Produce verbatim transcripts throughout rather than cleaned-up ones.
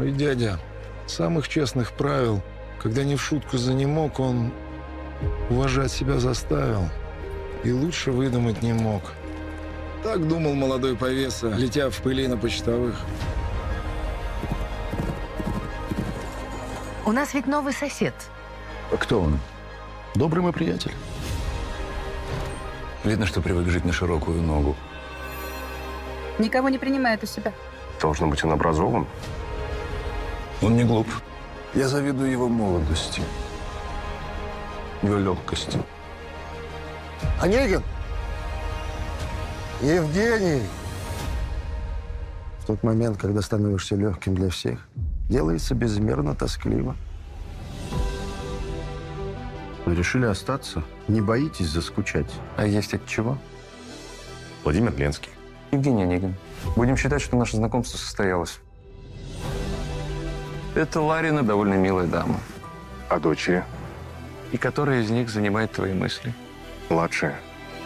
Мой дядя самых честных правил, когда не в шутку занемог, он уважать себя заставил и лучше выдумать не мог. Так думал молодой повеса, летя в пыли на почтовых. У нас ведь новый сосед. А кто он? Добрый мой приятель. Видно, что привык жить на широкую ногу. Никого не принимает у себя. Должно быть, он образован. Он не глуп. Я завидую его молодости, его легкости. Онегин! Евгений! В тот момент, когда становишься легким для всех, делается безмерно тоскливо. Вы решили остаться? Не боитесь заскучать? А есть от чего? Владимир Ленский. Евгений Онегин. Будем считать, что наше знакомство состоялось. Это Ларина довольно милая дама. А дочери? И которая из них занимает твои мысли? Младшая.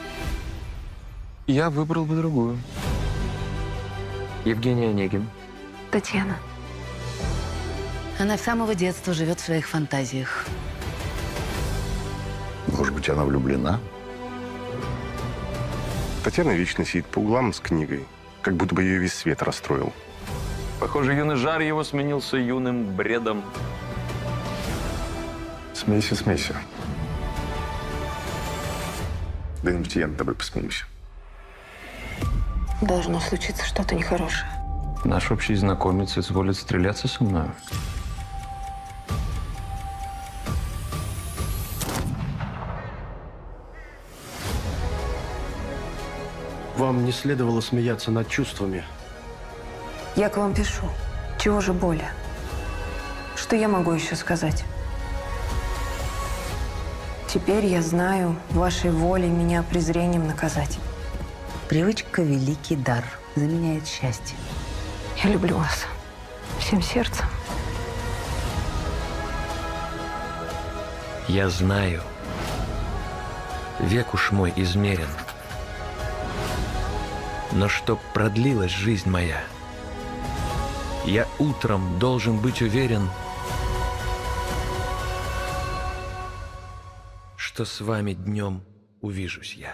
Я выбрал бы другую. Евгений Онегин. Татьяна. Она с самого детства живет в своих фантазиях. Может быть, она влюблена? Татьяна вечно сидит по углам с книгой, как будто бы ее весь свет расстроил. Похоже, юный жар его сменился юным бредом. Смейся, смейся. Да не я над тобой посмеюсь. Должно случиться что-то нехорошее. Наш общий знакомец изволит стреляться со мной. Вам не следовало смеяться над чувствами. Я к вам пишу. Чего же боли? Что я могу еще сказать? Теперь я знаю, вашей волей меня презрением наказать. Привычка – великий дар. Заменяет счастье. Я люблю вас. Всем сердцем. Я знаю. Век уж мой измерен. Но чтоб продлилась жизнь моя, я утром должен быть уверен, что с вами днем увижусь я.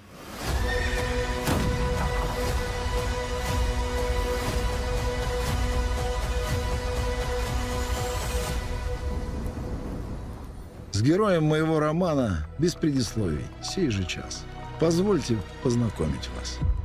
С героем моего романа без предисловий, сей же час. Позвольте познакомить вас.